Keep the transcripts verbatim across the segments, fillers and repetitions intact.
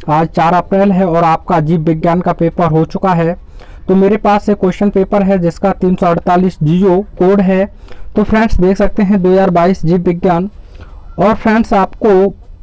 आज चार अप्रैल है और आपका जीव विज्ञान का पेपर हो चुका है। तो मेरे पास एक क्वेश्चन पेपर है जिसका तीन सौ अड़तालीस जीओ कोड है। तो फ्रेंड्स देख सकते हैं दो हज़ार बाईस जीव विज्ञान। और फ्रेंड्स आपको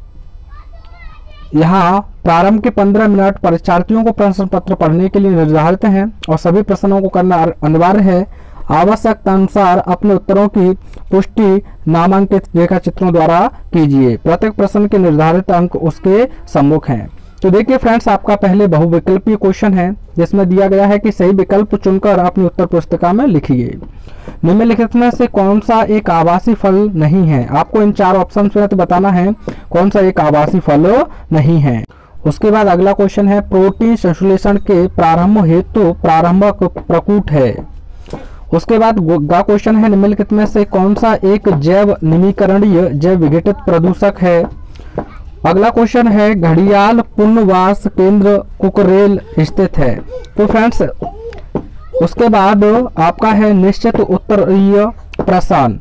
यहाँ प्रारंभ के पंद्रह मिनट परीक्षार्थियों को प्रश्न पत्र पढ़ने के लिए निर्धारित हैं और सभी प्रश्नों को करना अनिवार्य है। आवश्यकता अनुसार अपने उत्तरों की पुष्टि नामांकित रेखा चित्रों द्वारा कीजिए। प्रत्येक प्रश्न के निर्धारित अंक उसके सम्मुख हैं। तो देखिए फ्रेंड्स, आपका पहले बहुविकल्पीय क्वेश्चन है जिसमें दिया गया है कि सही विकल्प चुनकर अपनी उत्तर पुस्तिका में लिखिए। निम्नलिखित में से कौन सा एक आभासी फल नहीं है। आपको इन चार ऑप्शन में तो बताना है कौन सा एक आभासी फल नहीं है। उसके बाद अगला क्वेश्चन है प्रोटीन संश्लेषण के प्रारंभ हेतु प्रारंभक प्रकूट है। उसके बाद गा क्वेश्चन है निम्नलिखित में से कौन सा एक जैव निमीकरणीय जैव विघटित प्रदूषक है। अगला क्वेश्चन है घड़ियाल पुनर्वास केंद्र कुकरेल स्थित है। तो फ्रेंड्स उसके बाद आपका है निश्चित उत्तरीय प्रश्न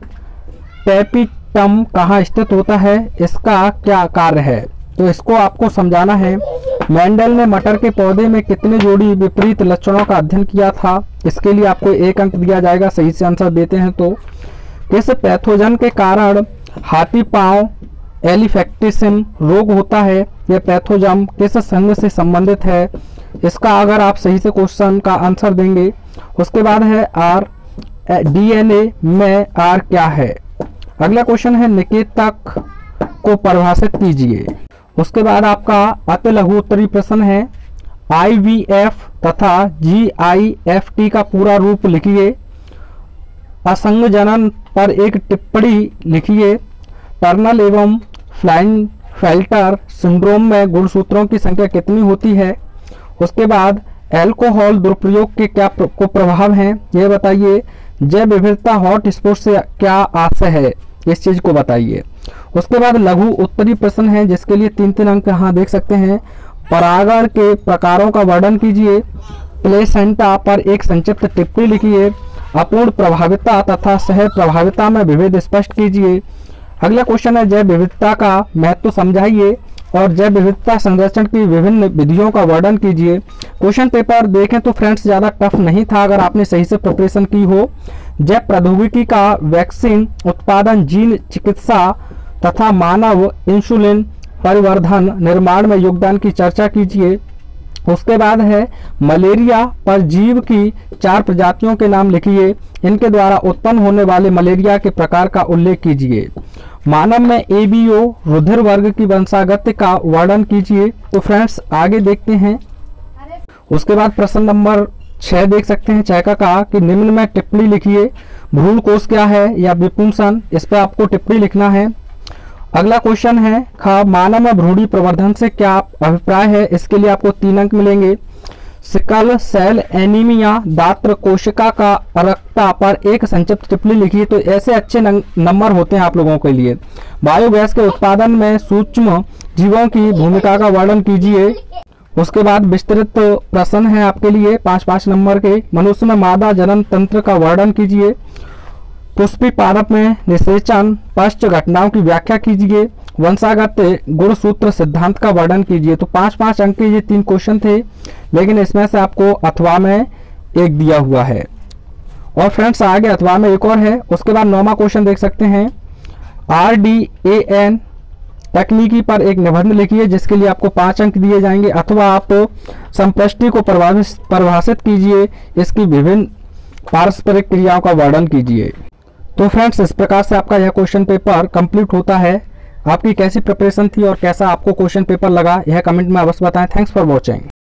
टेपिटम कहाँ स्थित होता है, इसका क्या कार्य है। तो इसको आपको समझाना है। मेंडल ने मटर के पौधे में कितने जोड़ी विपरीत लक्षणों का अध्ययन किया था। इसके लिए आपको एक अंक दिया जाएगा सही से आंसर देते हैं तो। किस पैथोजन के कारण हाथी पांव एलिफेक्टिसिम रोग होता है। यह पैथोजन किस संघ से संबंधित है। इसका अगर आप सही से क्वेश्चन का आंसर देंगे। उसके बाद है आर डीएनए में आर क्या है। अगला क्वेश्चन है निकेतक को परिभाषित कीजिए। उसके बाद आपका अति लघु उत्तरीय प्रश्न है आईवीएफ तथा जीआईएफटी का पूरा रूप लिखिए। असंग जनन पर एक टिप्पणी लिखिए। टर्नल एवं फ्लाइनफेल्टर सिंड्रोम में गुणसूत्रों की संख्या कितनी होती है। उसके बाद अल्कोहल दुरुपयोग के क्या प्र, को प्रभाव हैं यह बताइए। जैव विविधता हॉट स्पॉट से क्या आशय है, इस चीज को बताइए। उसके बाद लघु उत्तरीय प्रश्न है जिसके लिए तीन तीन अंक यहाँ देख सकते हैं। परागण के प्रकारों का वर्णन कीजिए। प्लेसेंटा पर एक संक्षिप्त टिप्पणी लिखिए। अपूर्ण प्रभाविता तथा सह प्रभाविता में विभेद स्पष्ट कीजिए। अगला क्वेश्चन है जैव विविधता का महत्व समझाइए और जैव विविधता संरक्षण की विभिन्न विधियों का वर्णन कीजिए। क्वेश्चन पेपर देखें तो फ्रेंड्स ज़्यादा टफ नहीं था अगर आपने सही से प्रिपरेशन की हो। जैव प्रौद्योगिकी का वैक्सीन उत्पादन, जीन चिकित्सा तथा मानव इंसुलिन परिवर्धन निर्माण में योगदान की चर्चा कीजिए। उसके बाद है मलेरिया परजीवी की चार प्रजातियों के नाम लिखिए। इनके द्वारा उत्पन्न होने वाले मलेरिया के प्रकार का उल्लेख कीजिए। मानव में एबीओ रुधिर वर्ग की वंशागत का वर्णन कीजिए। तो फ्रेंड्स आगे देखते हैं। उसके बाद प्रश्न नंबर छह देख सकते हैं चैका का कि निम्न में टिप्पणी लिखिए। भ्रूण कोष क्या है या विपुंसन, इस पर आपको टिप्पणी लिखना है। अगला क्वेश्चन है ख मानव में भ्रूणी प्रवर्धन से क्या अभिप्राय है। इसके लिए आपको तीन अंक मिलेंगे। सिकल सेल एनीमिया दात्र कोशिका का अरक्ता पर एक संक्षिप्त टिप्पणी लिखिए। तो ऐसे अच्छे नंबर होते हैं आप लोगों के लिए। बायोगैस के उत्पादन में सूक्ष्म जीवों की भूमिका का वर्णन कीजिए। उसके बाद विस्तृत प्रश्न है आपके लिए पाँच पाँच नंबर के। मनुष्य में मादा जनन तंत्र का वर्णन कीजिए। पुष्पी पादप में निषेचन पश्च घटनाओं की व्याख्या कीजिए। वंशागत गुणसूत्र सिद्धांत का वर्णन कीजिए। तो पांच पांच अंक के ये तीन क्वेश्चन थे, लेकिन इसमें से आपको अथवा में एक दिया हुआ है। और फ्रेंड्स आगे अथवा में एक और है। उसके बाद नौवां क्वेश्चन देख सकते हैं आर डी ए एन तकनीकी पर एक निबंध लिखिए जिसके लिए आपको पांच अंक दिए जाएंगे। अथवा आप संपृष्टि को परिभाषित कीजिए। इसकी विभिन्न पारस्परिक क्रियाओं का वर्णन कीजिए। तो फ्रेंड्स इस प्रकार से आपका यह क्वेश्चन पेपर कंप्लीट होता है। आपकी कैसी प्रिपरेशन थी और कैसा आपको क्वेश्चन पेपर लगा यह कमेंट में अवश्य बताएं। Thanks for watching.